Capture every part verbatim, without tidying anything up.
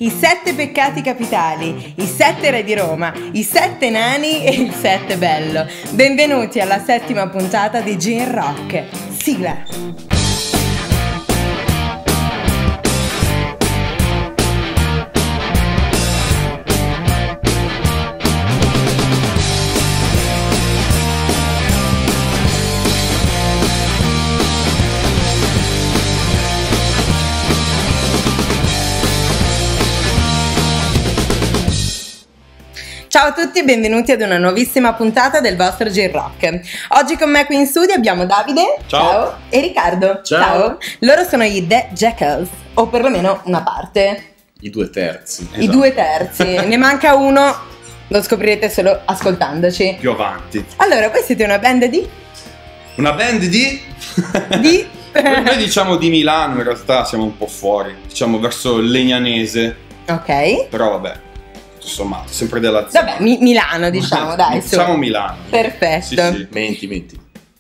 i sette peccati capitali, i sette re di Roma, i sette nani e il sette bello. Benvenuti alla settima puntata di Gin Rock. Sigla! Ciao a tutti e benvenuti ad una nuovissima puntata del vostro Gin Rock. Oggi con me qui in studio abbiamo Davide. Ciao. Ciao. E Riccardo. Ciao. Ciao. Loro sono i The Jackals, o perlomeno una parte. I due terzi. I esatto. due terzi. Ne manca uno, lo scoprirete solo ascoltandoci. Più avanti. Allora, voi siete una band di? Una band di? Di? Noi diciamo di Milano, in realtà siamo un po' fuori. Diciamo verso il Legnanese. Ok. Però vabbè. Insomma, sempre della zona. Vabbè, Mi- Milano diciamo, dai. Diciamo su. Milano. Perfetto. Sì, sì. Menti, menti.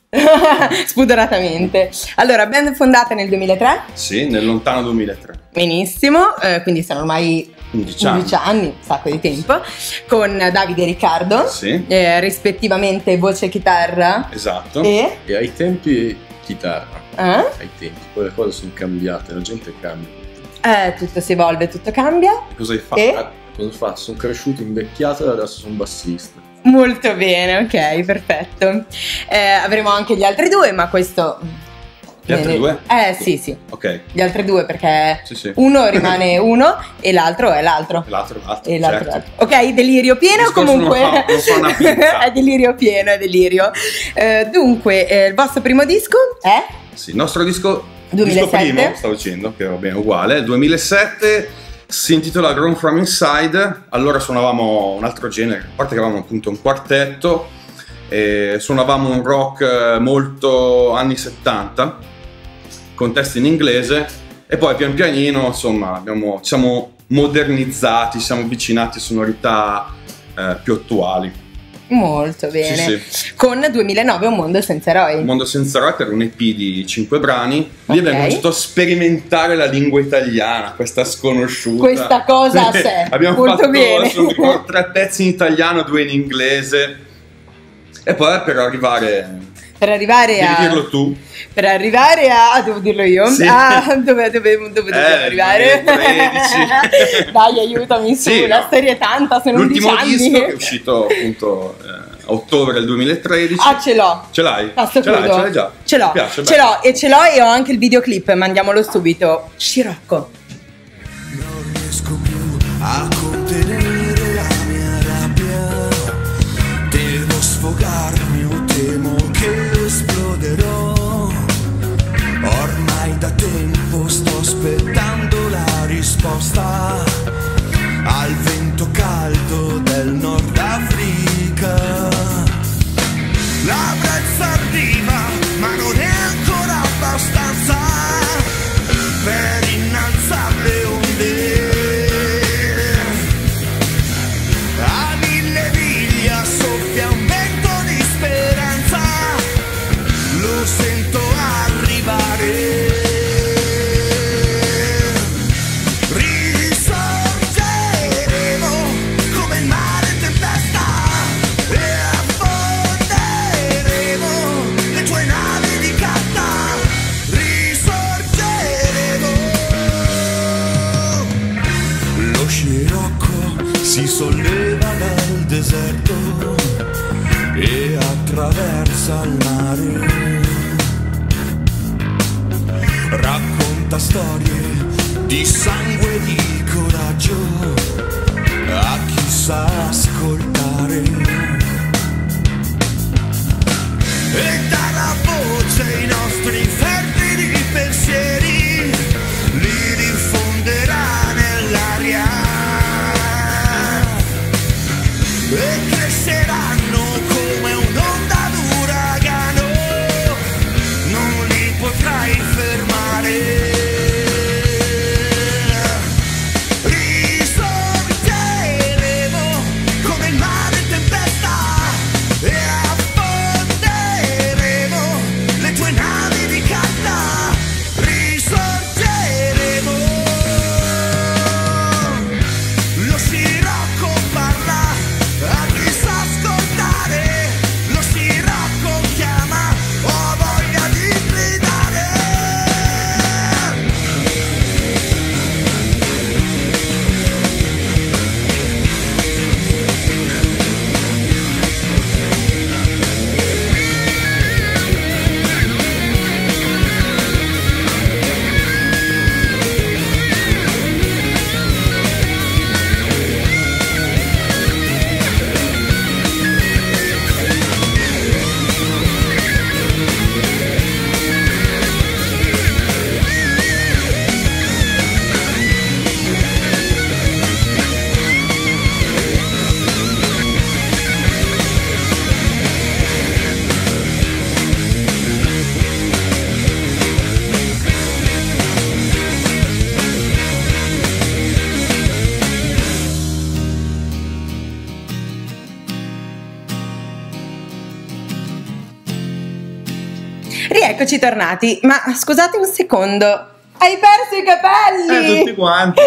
Spudoratamente. Allora, band fondata nel duemilatré? Sì, nel lontano duemilatré. Benissimo, eh, quindi sono ormai undici anni. undici anni, un sacco di tempo, con Davide e Riccardo, Sì. eh, rispettivamente voce e chitarra. Esatto. E? E ai tempi chitarra. Eh? Ai tempi, poi le cose sono cambiate, la gente cambia. Eh, tutto si evolve, tutto cambia. Cosa hai fatto? E? Ah, cosa faccio? Sono cresciuto invecchiato e adesso sono bassista. Molto bene, ok, perfetto. Eh, avremo anche gli altri due, ma questo... Gli altri due? Eh, sì, sì. Ok. Gli altri due perché Sì, sì. uno rimane uno e l'altro è l'altro. L'altro, l'altro. E l'altro, certo. l'altro. Ok, delirio pieno. Il discorso Comunque non fa- non fa una pizza. è delirio pieno, è delirio. Eh, dunque, eh, il vostro primo disco è? Sì, il nostro disco, duemilasette. disco primo, stavo dicendo, che va bene, uguale, duemilasette, si intitola Grown From Inside. Allora suonavamo un altro genere, a parte che avevamo appunto un quartetto, e suonavamo un rock molto anni settanta, con testi in inglese, e poi pian pianino, insomma, abbiamo, ci siamo modernizzati, ci siamo avvicinati a sonorità eh, più attuali. Molto bene. Sì, sì. Con duemilanove Un mondo senza eroi. Un mondo senza eroi per un E P di cinque brani. Lì Ok. abbiamo cominciato a sperimentare la lingua italiana, questa sconosciuta. Questa cosa a sé. Abbiamo Molto fatto bene. adesso non mi ricordo, tre pezzi in italiano, due in inglese. E poi per arrivare. Per arrivare Devi a... dirlo tu. Per arrivare a... ah, devo dirlo io? Sì. Ah, dove, dove, dove dobbiamo Eh, arrivare? tredici. Dai, aiutami su, Sì, la no. storia è tanta, sono undici L'ultimo anni. disco che è uscito appunto eh, a ottobre del duemilatredici. Ah, ce l'ho. Ce l'hai? Passo ce l'hai, crudo. ce l'hai già? Ce l'ho, Mi piace, ce bello. l'ho e ce l'ho e ho anche il videoclip, mandiamolo subito. Scirocco. Non riesco più a contenere la mia rabbia. Devo sfogarmi o temo che esploderò. Ormai da tempo sto aspettando la risposta al vento caldo del Nord Africa. La brezza arriva, ma non è ancora abbastanza per innalzare le onde. A mille miglia soffia un vento di speranza, lo sento arrivare. Risorgeremo come il mare in tempesta e affonderemo le tue navi di carta. Risorgeremo. Lo scirocco si solleva dal deserto e attraversa il mare. Racconta storie di sangue e di coraggio a chi sa ascoltare e dà la voce ai nostri fervidi pensieri, li diffonderà nell'aria e cresceranno come un'onda d'uragano, non li potrai fermare. Risorgeremo come il mare in tempesta e affonderemo Rieccoci tornati, ma scusate un secondo, hai perso i capelli! Eh, tutti quanti.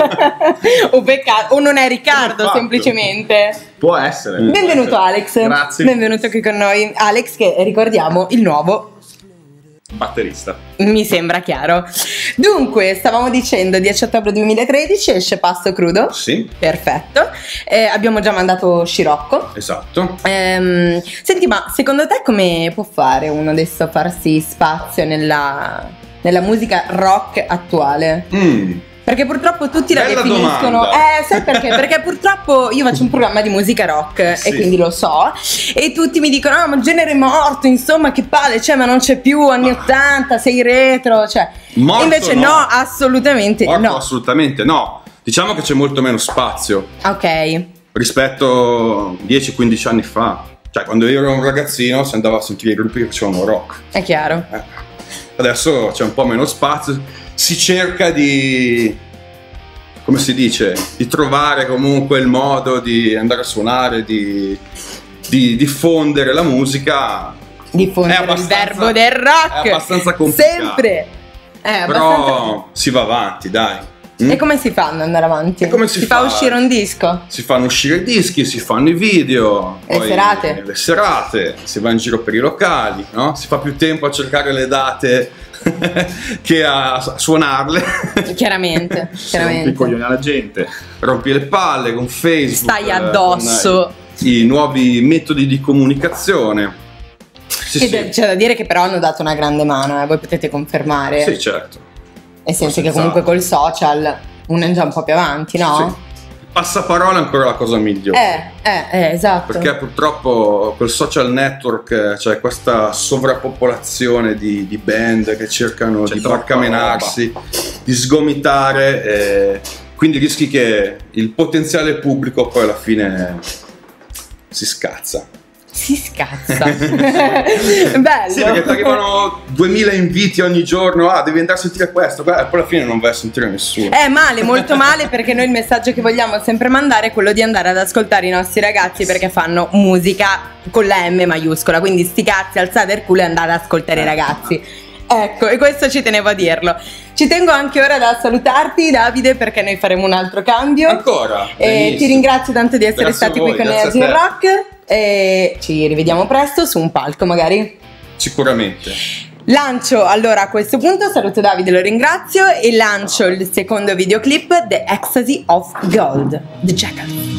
O peccato, o non è Riccardo fatto? semplicemente. Può essere. Benvenuto Alex. Grazie. Benvenuto qui con noi. Alex, che ricordiamo il nuovo, Batterista. mi sembra chiaro. Dunque, stavamo dicendo dieci ottobre duemilatredici esce Pasto Crudo. Sì, Perfetto. Eh, abbiamo già mandato Scirocco. esatto. Ehm, senti, ma secondo te come può fare uno adesso a farsi spazio nella, nella musica rock attuale? Mm. Perché purtroppo tutti la Bella definiscono. domanda. Eh, sai perché? Perché purtroppo io faccio un programma di musica rock Sì. e quindi lo so. E tutti mi dicono: ah, ma il genere è morto, insomma, che palle, cioè, ma non c'è più anni ottanta, sei retro, cioè. Morto E invece no, no. assolutamente Morto no. assolutamente no. Diciamo che c'è molto meno spazio Ok. rispetto a dieci quindici anni fa. Cioè, quando io ero un ragazzino si andava a sentire i gruppi che facevano rock. È chiaro. Eh. Adesso c'è un po' meno spazio. Si cerca di, come si dice, di trovare comunque il modo di andare a suonare, di, di diffondere la musica. Diffondere È il abbastanza- verbo del rock. è abbastanza complicato. Sempre. È abbastanza. Però si va avanti, dai. Mm? E come si fa ad andare avanti? E come si fa fa? uscire un disco? Si fanno uscire i dischi, si fanno i video, Le poi serate. le serate, si va in giro per i locali, no? Si fa più tempo a cercare le date che a a suonarle. Chiaramente, Rompi i chiaramente. coglioni alla gente. Rompi le palle con Facebook, Stai eh, addosso. con i nuovi metodi di comunicazione. Sì, Che sì. de- C'è da dire che però hanno dato una grande mano, eh, voi potete confermare. Sì, certo. Nel senso che Senz'altro. comunque col social uno è già un po' più avanti, no? Sì. Passaparola è ancora la cosa migliore. Eh, eh, eh, esatto. Perché purtroppo col social network eh, c'è questa sovrappopolazione di, di band che cercano C'è di troppa barcamenarsi, di sgomitare, e quindi rischi che il potenziale pubblico poi alla fine si scazza. Si scazza. Bello. Sì, perché ti arrivano duemila inviti ogni giorno, ah devi andare a sentire questo, beh, poi alla fine non vai a sentire nessuno. È male, molto male, perché noi il messaggio che vogliamo sempre mandare è quello di andare ad ascoltare i nostri ragazzi, perché fanno musica con la M maiuscola, quindi sti cazzi, alzate il culo e andate ad ascoltare i ragazzi. Ecco, e questo ci tenevo a dirlo. Ci tengo anche ora da salutarti, Davide, perché noi faremo un altro cambio. Ancora? E Benissimo. ti ringrazio tanto di essere Grazie a stati voi, qui con noi a grazie a Gin te. Rock e ci rivediamo presto su un palco magari. Sicuramente. Lancio allora a questo punto, saluto Davide, lo ringrazio e lancio il secondo videoclip, The Ecstasy of Gold, The Jackal.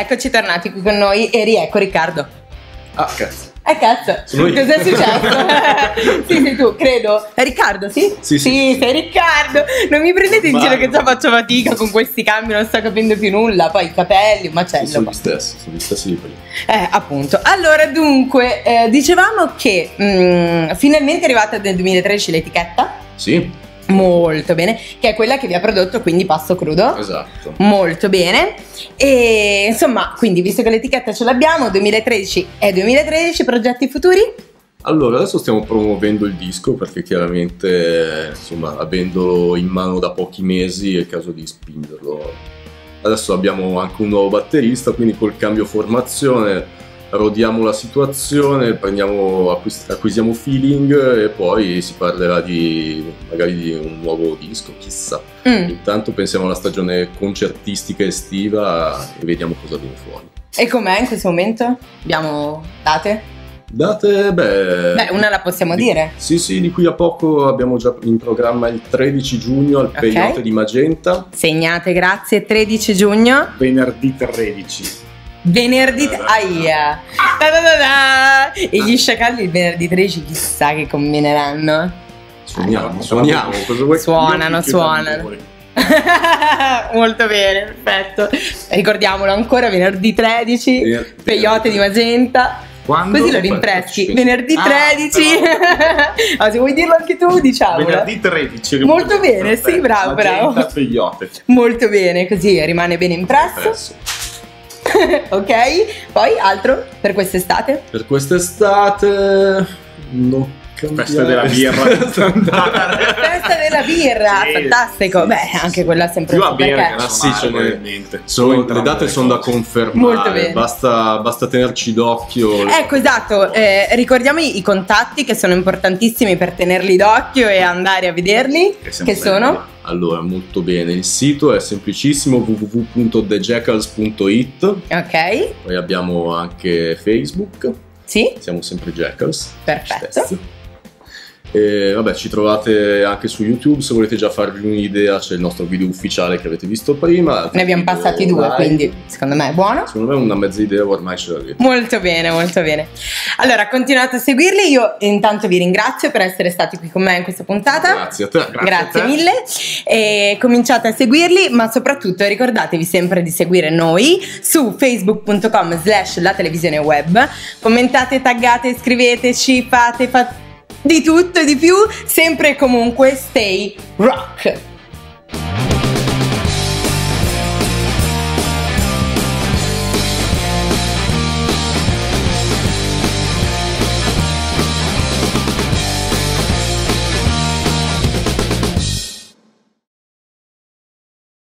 eccoci tornati qui con noi e riecco Riccardo. Ah, cazzo. Eh cazzo, Sono io. cos'è successo? Sì, sei tu, credo. È Riccardo, sì? Sì, sì. sei Riccardo. Non mi prendete in giro Vai. che già faccio fatica con questi cambi, non sto capendo più nulla. Poi i capelli, un macello. Sono qua. gli stessi, sono gli stessi di prima. Eh, appunto. Allora, dunque, eh, dicevamo che mh, finalmente è arrivata nel duemilatredici l'etichetta. Sì, Molto bene, che è quella che vi ha prodotto quindi Pasto Crudo. esatto. Molto bene. E insomma, quindi visto che l'etichetta ce l'abbiamo, duemilatredici e duemilatredici, progetti futuri? Allora, adesso stiamo promuovendo il disco perché chiaramente, insomma, avendolo in mano da pochi mesi è il caso di spingerlo. Adesso abbiamo anche un nuovo batterista, quindi col cambio formazione rodiamo la situazione, prendiamo, acquis- acquisiamo feeling e poi si parlerà di magari di un nuovo disco, chissà. Mm. Intanto pensiamo alla stagione concertistica estiva e vediamo cosa viene fuori. E com'è in questo momento? Abbiamo date? Date, beh... Beh, una la possiamo dire. Sì, sì, di qui a poco abbiamo già in programma il tredici giugno al Ok. Peyote di Magenta. Segnate, grazie, tredici giugno. Venerdì tredici. Venerdì, aia. Da da da da. E gli sciacalli il venerdì tredici chissà che combineranno. Suoniamo, suoniamo, cosa vuoi? Suonano, suonano. Molto bene, perfetto. Ricordiamolo ancora, venerdì tredici, Venerdì Peyote di Magenta. Quando? Così lo rimpresti. Sì. Venerdì Ah, tredici. Ah, se vuoi dirlo anche tu, diciamolo. Venerdì tredici. Molto bene, sì, bravo, bravo. Magenta, Peyote. Molto bene, così rimane bene impresso. Adesso. Ok, poi altro per quest'estate? Per quest'estate non cambiare. Festa della birra. Festa della birra, Sì, fantastico. sì, Beh, sì, anche sì. quella sempre Più a perché- bere che a Ah, sì, suonare, ce n'è. probabilmente. Sono- le entrambe date le sono da cose. Molto confermare, bene. basta, basta tenerci d'occhio. Ecco, esatto, eh, ricordiamo i i contatti che sono importantissimi per tenerli d'occhio e andare a vederli, Che siamo che sono? Allora, molto bene, il sito è semplicissimo, w w w punto the jackals punto it. Ok, Poi abbiamo anche Facebook, sì, siamo sempre Jackals. Perfetto. Stessi. E vabbè, ci trovate anche su YouTube, se volete già farvi un'idea c'è il nostro video ufficiale che avete visto prima. ne abbiamo Video passati due, live. quindi secondo me è buono. Secondo me una mezza idea ormai ce l'avete. Molto bene, molto bene. Allora, continuate a seguirli. Io intanto vi ringrazio per essere stati qui con me in questa puntata. Grazie a te. Grazie a te. mille. E cominciate a seguirli, ma soprattutto ricordatevi sempre di seguire noi su facebook punto com slash la televisione web. Commentate, taggate, scriveteci, fate, fate di tutto e di più. Sempre e comunque stay rock.